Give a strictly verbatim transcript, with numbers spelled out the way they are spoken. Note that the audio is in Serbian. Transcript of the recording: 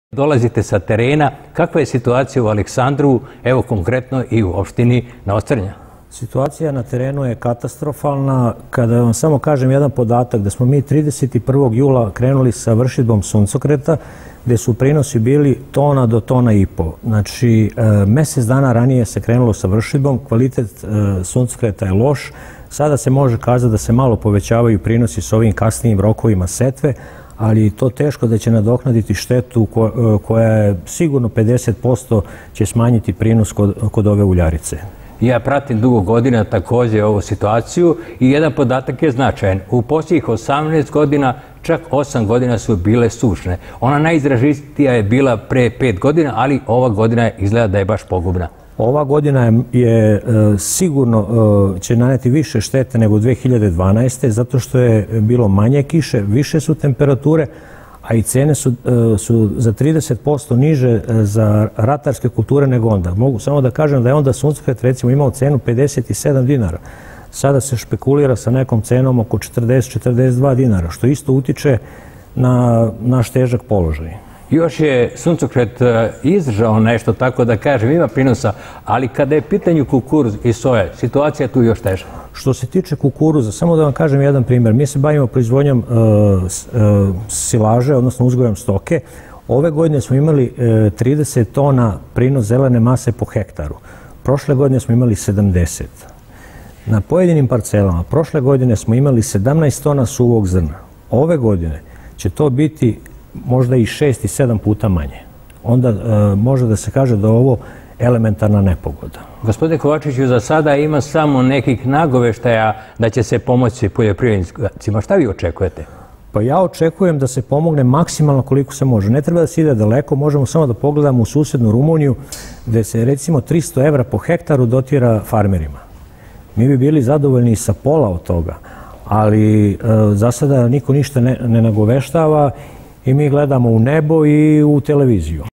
Dolazite sa terena, kakva je situacija u Aleksandru, evo konkretno i u opštini Novosrnja? Situacija na terenu je katastrofalna. Kada vam samo kažem jedan podatak, da smo mi trideset prvog jula krenuli sa vršidbom suncokreta, gde su prinosi bili tona do tona i po. Znači, mesec dana ranije se krenulo sa vršidbom, kvalitet suncokreta je loš. Sada se može kazati da se malo povećavaju prinosi s ovim kasnijim rokovima setve, ali to teško da će nadoknaditi štetu koja je sigurno pedeset posto će smanjiti prinos kod ove uljarice. Ja pratim dugo godina također ovu situaciju i jedan podatak je značajan. U posljednjih osamnaest godina, čak osam godina su bile sušne. Ona najizražitija je bila pre pet godina, ali ova godina izgleda da je baš pogubna. Ova godina je sigurno će naneti više štete nego u dve hiljade dvanaeste. zato što je bilo manje kiše, više su temperature, a i cene su za trideset posto niže za ratarske kulture nego onda. Mogu samo da kažem da je onda suncokret recimo imao cenu pedeset sedam dinara. Sada se špekulira sa nekom cenom oko četrdeset do četrdeset dva dinara, što isto utiče na naš težak položaj. Još je suncokret izdržao nešto, tako da kažem, ima prinosa, ali kada je pitanju kukuruz i soja, situacija je tu još teža. Što se tiče kukuruza, samo da vam kažem jedan primjer. Mi se bavimo proizvodnjom silaže, odnosno uzgojom stoke. Ove godine smo imali trideset tona prinos zelene mase po hektaru. Prošle godine smo imali sedamdeset. Na pojedinim parcelama prošle godine smo imali sedamnaest tona suvog zrna. Ove godine će to biti možda i šest i sedam puta manje. Onda može da se kaže da je ovo elementarna nepogoda. Gospodine Kovačiću, za sada ima samo nekih nagoveštaja da će se pomoći poljoprivrednicima. Šta vi očekujete? Pa ja očekujem da se pomogne maksimalno koliko se može. Ne treba da se ide daleko, možemo samo da pogledamo u susednu Rumuniju, gde se recimo tristo evra po hektaru dotira farmerima. Mi bi bili zadovoljni sa pola od toga, ali za sada niko ništa ne nagoveštava i mi gledamo u nebo i u televiziju.